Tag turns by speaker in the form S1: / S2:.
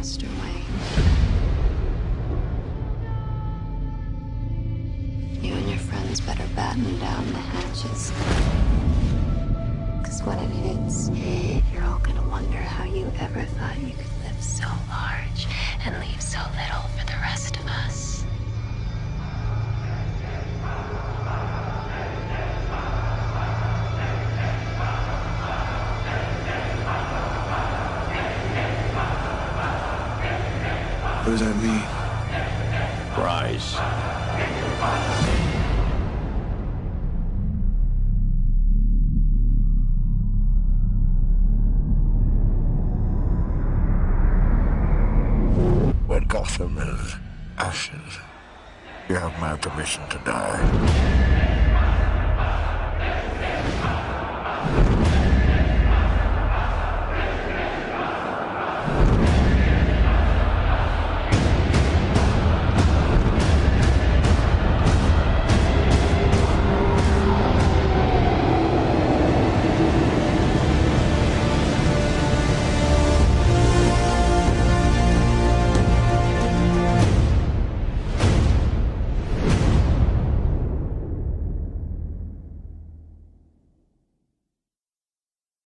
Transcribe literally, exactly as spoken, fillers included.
S1: Master Wayne. You and your friends better batten down the hatches. Because when it hits, you're all gonna wonder how you ever thought you could live so large and leave so little for the rest of us.
S2: What does that mean?
S3: Rise.
S4: When Gotham is ashes, you have my permission to die.